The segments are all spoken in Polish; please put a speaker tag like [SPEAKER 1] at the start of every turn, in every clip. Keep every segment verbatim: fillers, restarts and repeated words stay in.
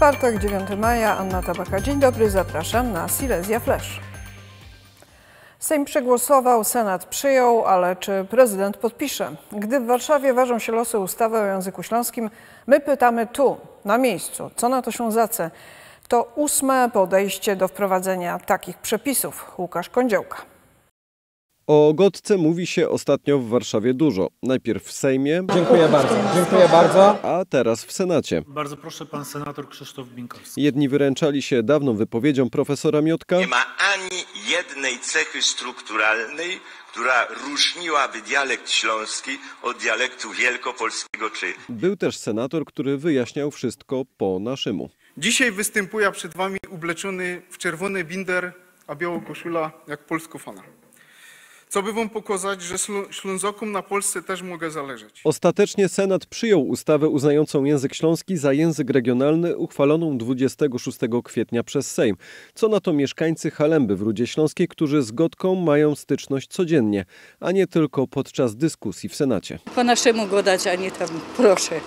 [SPEAKER 1] Czwartek, dziewiątego maja, Anna Tabaka. Dzień dobry, zapraszam na Silesia Flash. Sejm przegłosował, Senat przyjął, ale czy prezydent podpisze? Gdy w Warszawie ważą się losy ustawy o języku śląskim, my pytamy tu, na miejscu, co na to Ślązacy? To ósme podejście do wprowadzenia takich przepisów. Łukasz Kądziołka.
[SPEAKER 2] O gotce mówi się ostatnio w Warszawie dużo. Najpierw w Sejmie.
[SPEAKER 3] Dziękuję bardzo. Dziękuję bardzo.
[SPEAKER 2] A teraz w Senacie.
[SPEAKER 4] Bardzo proszę, pan senator Krzysztof Binkowski.
[SPEAKER 2] Jedni wyręczali się dawną wypowiedzią profesora Miotka.
[SPEAKER 5] Nie ma ani jednej cechy strukturalnej, która różniłaby dialekt śląski od dialektu wielkopolskiego czy...
[SPEAKER 2] Był też senator, który wyjaśniał wszystko po naszemu.
[SPEAKER 6] Dzisiaj występuję przed wami ubleczony w czerwony binder, a białą koszula jak polskofana. Co by wam pokazać, że Ślązokom na Polsce też mogę zależeć.
[SPEAKER 2] Ostatecznie Senat przyjął ustawę uznającą język śląski za język regionalny, uchwaloną dwudziestego szóstego kwietnia przez Sejm. Co na to mieszkańcy Halemby w Rudzie Śląskiej, którzy z gotką mają styczność codziennie, a nie tylko podczas dyskusji w Senacie.
[SPEAKER 7] Po naszemu go dać, a nie tam, proszę.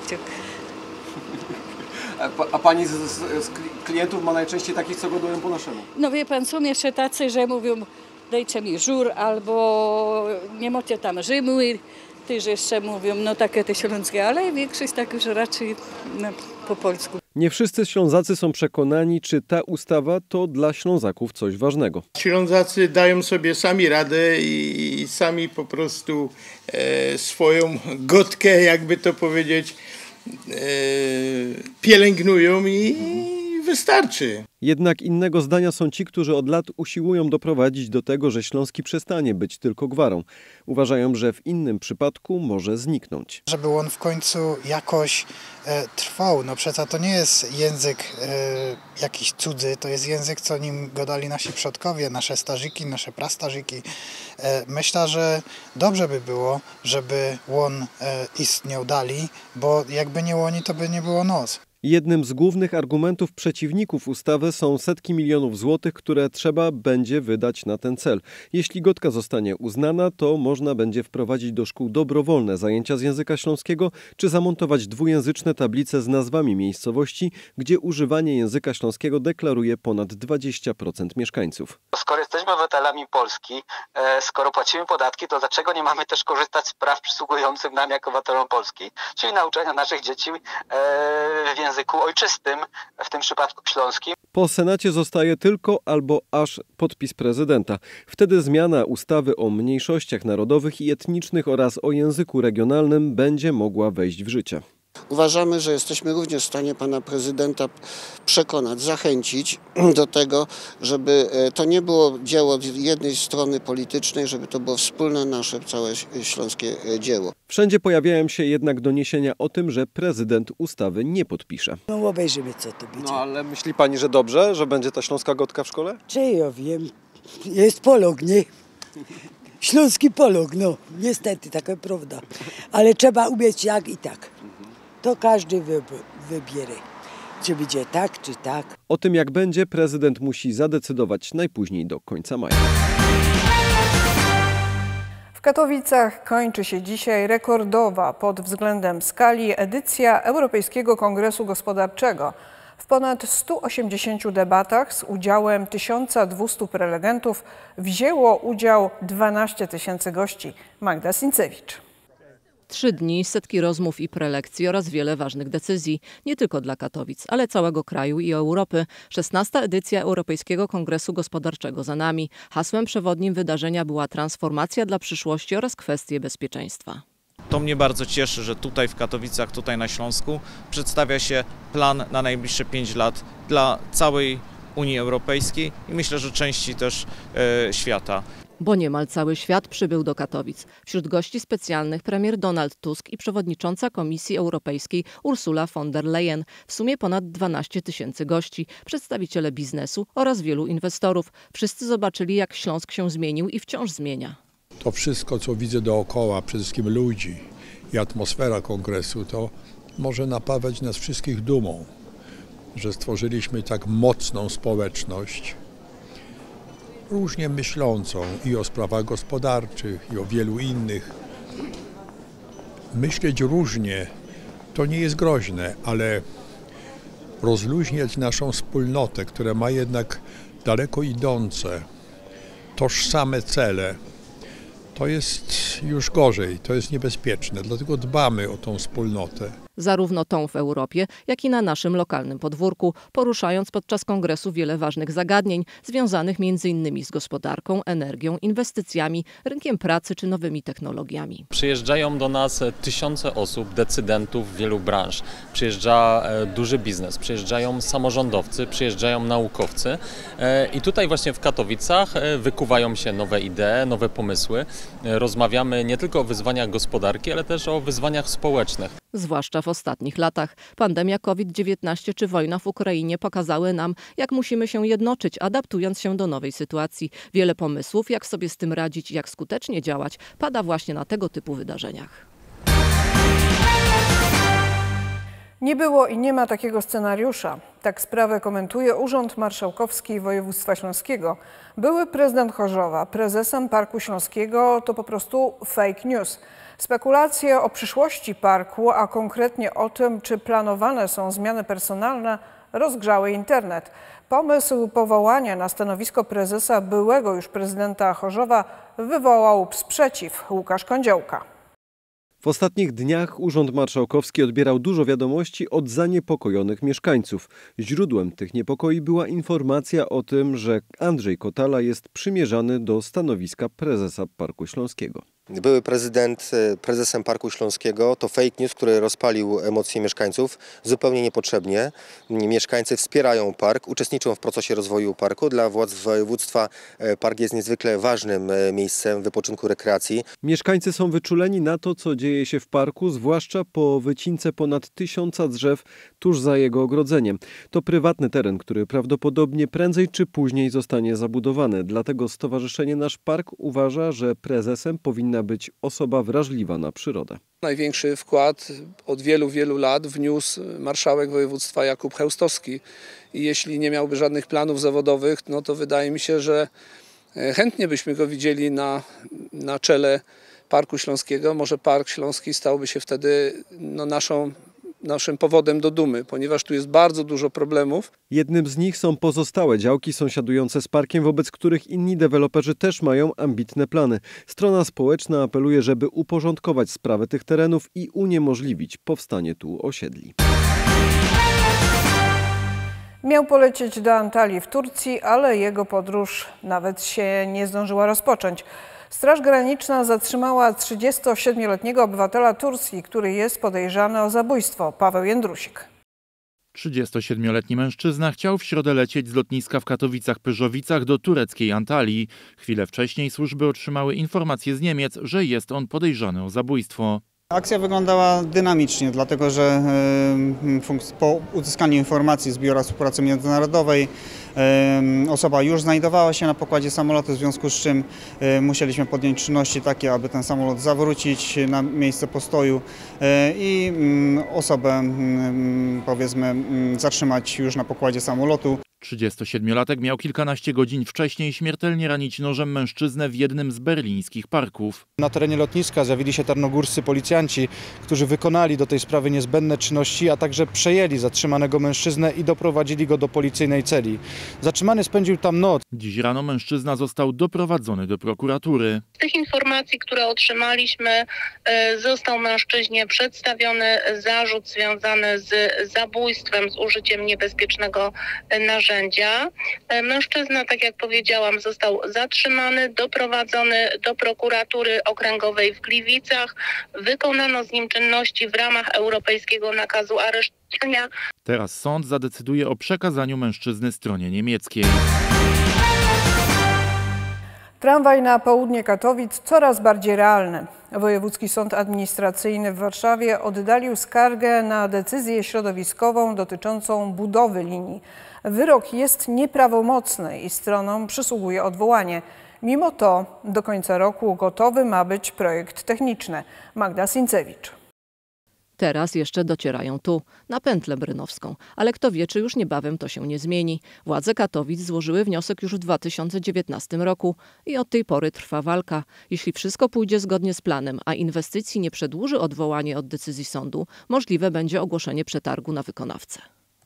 [SPEAKER 3] A, a pani z, z, z klientów ma najczęściej takich, co gotują po naszemu?
[SPEAKER 7] No wie pan, są jeszcze tacy, że mówią, dajcie mi żur, albo nie macie tam Rzymy, też jeszcze mówią, no takie te śląskie, ale większość tak już raczej no, po polsku.
[SPEAKER 2] Nie wszyscy Ślązacy są przekonani, czy ta ustawa to dla Ślązaków coś ważnego.
[SPEAKER 8] Ślązacy dają sobie sami radę i sami po prostu e, swoją gotkę, jakby to powiedzieć, e, pielęgnują i wystarczy.
[SPEAKER 2] Jednak innego zdania są ci, którzy od lat usiłują doprowadzić do tego, że śląski przestanie być tylko gwarą. Uważają, że w innym przypadku może zniknąć.
[SPEAKER 9] Żeby on w końcu jakoś e, trwał. No przecież to nie jest język e, jakiś cudzy, to jest język, co nim gadali nasi przodkowie, nasze starzyki, nasze prastarzyki. E, myślę, że dobrze by było, żeby on e, istniał dalej, bo jakby nie oni, to by nie było nos.
[SPEAKER 2] Jednym z głównych argumentów przeciwników ustawy są setki milionów złotych, które trzeba będzie wydać na ten cel. Jeśli gotka zostanie uznana, to można będzie wprowadzić do szkół dobrowolne zajęcia z języka śląskiego, czy zamontować dwujęzyczne tablice z nazwami miejscowości, gdzie używanie języka śląskiego deklaruje ponad dwadzieścia procent mieszkańców.
[SPEAKER 10] Skoro jesteśmy obywatelami Polski, skoro płacimy podatki, to dlaczego nie mamy też korzystać z praw przysługujących nam jako obywatelom Polski, czyli nauczania naszych dzieci w języku ojczystym, w tym przypadku śląskim.
[SPEAKER 2] Po Senacie zostaje tylko albo aż podpis prezydenta. Wtedy zmiana ustawy o mniejszościach narodowych i etnicznych oraz o języku regionalnym będzie mogła wejść w życie.
[SPEAKER 11] Uważamy, że jesteśmy również w stanie pana prezydenta przekonać, zachęcić do tego, żeby to nie było dzieło jednej strony politycznej, żeby to było wspólne nasze całe śląskie dzieło.
[SPEAKER 2] Wszędzie pojawiają się jednak doniesienia o tym, że prezydent ustawy nie podpisze.
[SPEAKER 12] No obejrzymy, co to będzie.
[SPEAKER 3] No ale myśli pani, że dobrze, że będzie ta śląska gotka w szkole?
[SPEAKER 12] Czy ja wiem, jest polog, nie? Śląski polog, no niestety, taka prawda. Ale trzeba umieć jak i tak. To każdy wybierze, czy będzie tak, czy tak.
[SPEAKER 2] O tym jak będzie, prezydent musi zadecydować najpóźniej do końca maja.
[SPEAKER 1] W Katowicach kończy się dzisiaj rekordowa pod względem skali edycja Europejskiego Kongresu Gospodarczego. W ponad stu osiemdziesięciu debatach z udziałem tysiąca dwustu prelegentów wzięło udział dwanaście tysięcy gości. Magda Sincewicz.
[SPEAKER 13] Trzy dni, setki rozmów i prelekcji oraz wiele ważnych decyzji. Nie tylko dla Katowic, ale całego kraju i Europy. szesnasta edycja Europejskiego Kongresu Gospodarczego za nami. Hasłem przewodnim wydarzenia była transformacja dla przyszłości oraz kwestie bezpieczeństwa.
[SPEAKER 14] To mnie bardzo cieszy, że tutaj w Katowicach, tutaj na Śląsku przedstawia się plan na najbliższe pięć lat dla całej Unii Europejskiej i myślę, że części też e, świata.
[SPEAKER 13] Bo niemal cały świat przybył do Katowic. Wśród gości specjalnych premier Donald Tusk i przewodnicząca Komisji Europejskiej Ursula von der Leyen. W sumie ponad dwanaście tysięcy gości, przedstawiciele biznesu oraz wielu inwestorów. Wszyscy zobaczyli, jak Śląsk się zmienił i wciąż zmienia.
[SPEAKER 15] To wszystko, co widzę dookoła, przede wszystkim ludzi i atmosfera kongresu, to może napawać nas wszystkich dumą, że stworzyliśmy tak mocną społeczność, różnie myślącą i o sprawach gospodarczych, i o wielu innych. Myśleć różnie to nie jest groźne, ale rozluźniać naszą wspólnotę, która ma jednak daleko idące, tożsame cele, to jest już gorzej, to jest niebezpieczne, dlatego dbamy o tą wspólnotę.
[SPEAKER 13] Zarówno tą w Europie, jak i na naszym lokalnym podwórku, poruszając podczas kongresu wiele ważnych zagadnień związanych między innymi z gospodarką, energią, inwestycjami, rynkiem pracy czy nowymi technologiami.
[SPEAKER 16] Przyjeżdżają do nas tysiące osób, decydentów wielu branż. Przyjeżdża duży biznes, przyjeżdżają samorządowcy, przyjeżdżają naukowcy i tutaj właśnie w Katowicach wykuwają się nowe idee, nowe pomysły. Rozmawiamy nie tylko o wyzwaniach gospodarki, ale też o wyzwaniach społecznych.
[SPEAKER 13] Zwłaszcza w ostatnich latach. Pandemia COVID dziewiętnaście czy wojna w Ukrainie pokazały nam, jak musimy się jednoczyć, adaptując się do nowej sytuacji. Wiele pomysłów, jak sobie z tym radzić i jak skutecznie działać, pada właśnie na tego typu wydarzeniach.
[SPEAKER 1] Nie było i nie ma takiego scenariusza. Tak sprawę komentuje Urząd Marszałkowski Województwa Śląskiego. Były prezydent Chorzowa prezesem Parku Śląskiego to po prostu fake news. Spekulacje o przyszłości parku, a konkretnie o tym, czy planowane są zmiany personalne, rozgrzały internet. Pomysł powołania na stanowisko prezesa byłego już prezydenta Chorzowa wywołał sprzeciw. Łukasz Kądziołka.
[SPEAKER 2] W ostatnich dniach Urząd Marszałkowski odbierał dużo wiadomości od zaniepokojonych mieszkańców. Źródłem tych niepokoi była informacja o tym, że Andrzej Kotala jest przymierzany do stanowiska prezesa Parku Śląskiego.
[SPEAKER 17] Były prezydent prezesem Parku Śląskiego to fake news, który rozpalił emocje mieszkańców zupełnie niepotrzebnie. Mieszkańcy wspierają park, uczestniczą w procesie rozwoju parku. Dla władz województwa park jest niezwykle ważnym miejscem wypoczynku, rekreacji.
[SPEAKER 2] Mieszkańcy są wyczuleni na to, co dzieje się w parku, zwłaszcza po wycince ponad tysiąca drzew tuż za jego ogrodzeniem. To prywatny teren, który prawdopodobnie prędzej czy później zostanie zabudowany. Dlatego Stowarzyszenie Nasz Park uważa, że prezesem powinna być osoba wrażliwa na przyrodę.
[SPEAKER 18] Największy wkład od wielu, wielu lat wniósł marszałek województwa Jakub Chełstowski. I jeśli nie miałby żadnych planów zawodowych, no to wydaje mi się, że chętnie byśmy go widzieli na, na czele Parku Śląskiego. Może Park Śląski stałby się wtedy no, naszą naszym powodem do dumy, ponieważ tu jest bardzo dużo problemów.
[SPEAKER 2] Jednym z nich są pozostałe działki sąsiadujące z parkiem, wobec których inni deweloperzy też mają ambitne plany. Strona społeczna apeluje, żeby uporządkować sprawę tych terenów i uniemożliwić powstanie tu osiedli.
[SPEAKER 1] Miał polecieć do Antalii w Turcji, ale jego podróż nawet się nie zdążyła rozpocząć. Straż Graniczna zatrzymała trzydziestosiedmioletniego obywatela Turcji, który jest podejrzany o zabójstwo. Paweł Jędrusik.
[SPEAKER 19] trzydziestosiedmioletni mężczyzna chciał w środę lecieć z lotniska w Katowicach-Pyrzowicach do tureckiej Antalii. Chwilę wcześniej służby otrzymały informację z Niemiec, że jest on podejrzany o zabójstwo.
[SPEAKER 20] Akcja wyglądała dynamicznie, dlatego że po uzyskaniu informacji z Biura Współpracy Międzynarodowej osoba już znajdowała się na pokładzie samolotu, w związku z czym musieliśmy podjąć czynności takie, aby ten samolot zawrócić na miejsce postoju i osobę, powiedzmy, zatrzymać już na pokładzie samolotu.
[SPEAKER 19] trzydziestosiedmiolatek miał kilkanaście godzin wcześniej śmiertelnie ranić nożem mężczyznę w jednym z berlińskich parków.
[SPEAKER 21] Na terenie lotniska zjawili się tarnogórscy policjanci, którzy wykonali do tej sprawy niezbędne czynności, a także przejęli zatrzymanego mężczyznę i doprowadzili go do policyjnej celi. Zatrzymany spędził tam noc.
[SPEAKER 19] Dziś rano mężczyzna został doprowadzony do prokuratury.
[SPEAKER 22] Z tych informacji, które otrzymaliśmy, został mężczyźnie przedstawiony zarzut związany z zabójstwem, z użyciem niebezpiecznego narzędzia. Mężczyzna, tak jak powiedziałam, został zatrzymany, doprowadzony do prokuratury okręgowej w Gliwicach. Wykonano z nim czynności w ramach europejskiego nakazu aresztowania.
[SPEAKER 19] Teraz sąd zadecyduje o przekazaniu mężczyzny stronie niemieckiej.
[SPEAKER 1] Tramwaj na południe Katowic coraz bardziej realny. Wojewódzki Sąd Administracyjny w Warszawie oddalił skargę na decyzję środowiskową dotyczącą budowy linii. Wyrok jest nieprawomocny i stronom przysługuje odwołanie. Mimo to do końca roku gotowy ma być projekt techniczny. Magda Sincewicz.
[SPEAKER 13] Teraz jeszcze docierają tu, na pętlę brynowską, ale kto wie, czy już niebawem to się nie zmieni. Władze Katowic złożyły wniosek już w dwa tysiące dziewiętnastym roku i od tej pory trwa walka. Jeśli wszystko pójdzie zgodnie z planem, a inwestycji nie przedłuży odwołanie od decyzji sądu, możliwe będzie ogłoszenie przetargu na wykonawcę.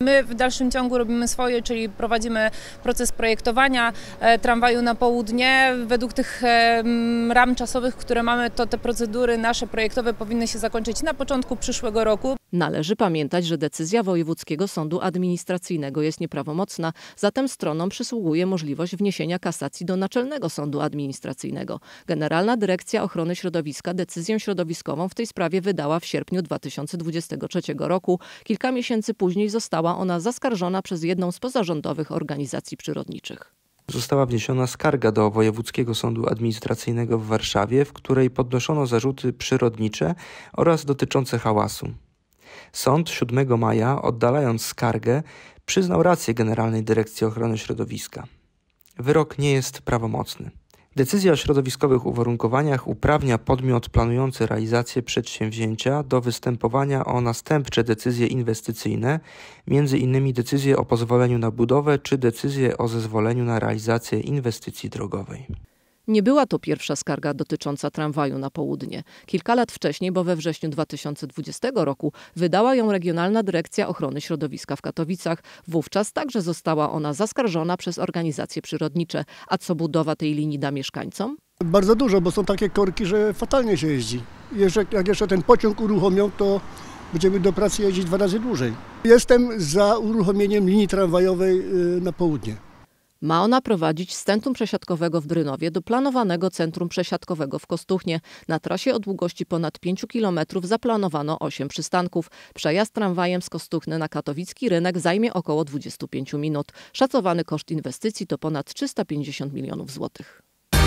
[SPEAKER 4] My w dalszym ciągu robimy swoje, czyli prowadzimy proces projektowania tramwaju na południe. Według tych ram czasowych, które mamy, to te procedury nasze projektowe powinny się zakończyć na początku przyszłego roku.
[SPEAKER 13] Należy pamiętać, że decyzja Wojewódzkiego Sądu Administracyjnego jest nieprawomocna, zatem stronom przysługuje możliwość wniesienia kasacji do Naczelnego Sądu Administracyjnego. Generalna Dyrekcja Ochrony Środowiska decyzję środowiskową w tej sprawie wydała w sierpniu dwa tysiące dwudziestego trzeciego roku. Kilka miesięcy później została ona zaskarżona przez jedną z pozarządowych organizacji przyrodniczych.
[SPEAKER 5] Została wniesiona skarga do Wojewódzkiego Sądu Administracyjnego w Warszawie, w której podnoszono zarzuty przyrodnicze oraz dotyczące hałasu. Sąd siódmego maja, oddalając skargę, przyznał rację Generalnej Dyrekcji Ochrony Środowiska. Wyrok nie jest prawomocny. Decyzja o środowiskowych uwarunkowaniach uprawnia podmiot planujący realizację przedsięwzięcia do występowania o następcze decyzje inwestycyjne, między innymi decyzję o pozwoleniu na budowę czy decyzję o zezwoleniu na realizację inwestycji drogowej.
[SPEAKER 13] Nie była to pierwsza skarga dotycząca tramwaju na południe. Kilka lat wcześniej, bo we wrześniu dwa tysiące dwudziestego roku, wydała ją Regionalna Dyrekcja Ochrony Środowiska w Katowicach. Wówczas także została ona zaskarżona przez organizacje przyrodnicze. A co budowa tej linii da mieszkańcom?
[SPEAKER 23] Bardzo dużo, bo są takie korki, że fatalnie się jeździ. Jeszcze, jak jeszcze ten pociąg uruchomią, to będziemy do pracy jeździć dwa razy dłużej. Jestem za uruchomieniem linii tramwajowej na południe.
[SPEAKER 13] Ma ona prowadzić z centrum przesiadkowego w Brynowie do planowanego centrum przesiadkowego w Kostuchnie. Na trasie o długości ponad pięciu kilometrów zaplanowano osiem przystanków. Przejazd tramwajem z Kostuchny na katowicki rynek zajmie około dwadzieścia pięć minut. Szacowany koszt inwestycji to ponad trzysta pięćdziesiąt milionów złotych.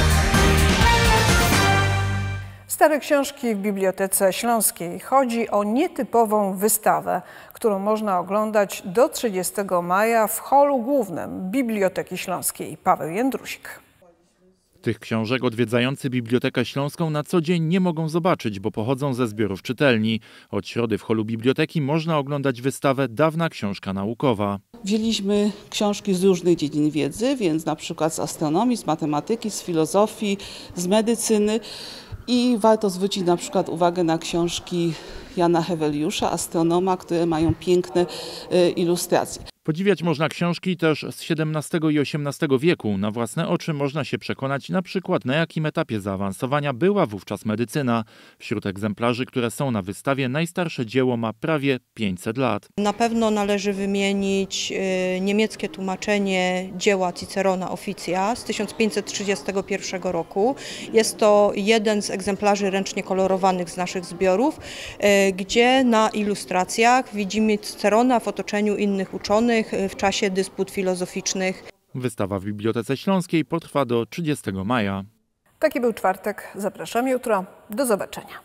[SPEAKER 1] Stare książki w Bibliotece Śląskiej. Chodzi o nietypową wystawę, którą można oglądać do trzydziestego maja w holu głównym Biblioteki Śląskiej. Paweł Jędrusik.
[SPEAKER 19] Tych książek odwiedzający Bibliotekę Śląską na co dzień nie mogą zobaczyć, bo pochodzą ze zbiorów czytelni. Od środy w holu biblioteki można oglądać wystawę Dawna książka naukowa.
[SPEAKER 24] Wzięliśmy książki z różnych dziedzin wiedzy, więc na przykład z astronomii, z matematyki, z filozofii, z medycyny. I warto zwrócić na przykład uwagę na książki Jana Heweliusza, astronoma, które mają piękne y, ilustracje.
[SPEAKER 19] Podziwiać można książki też z siedemnastego i osiemnastego wieku. Na własne oczy można się przekonać na przykład, na jakim etapie zaawansowania była wówczas medycyna. Wśród egzemplarzy, które są na wystawie, najstarsze dzieło ma prawie pięćset lat.
[SPEAKER 25] Na pewno należy wymienić y, niemieckie tłumaczenie dzieła Cicerona Officia z tysiąc pięćset trzydziestego pierwszego roku. Jest to jeden z egzemplarzy ręcznie kolorowanych z naszych zbiorów, y, gdzie na ilustracjach widzimy Cicerona w otoczeniu innych uczonych w czasie dysput filozoficznych.
[SPEAKER 19] Wystawa w Bibliotece Śląskiej potrwa do trzydziestego maja.
[SPEAKER 1] Taki był czwartek. Zapraszam jutro. Do zobaczenia.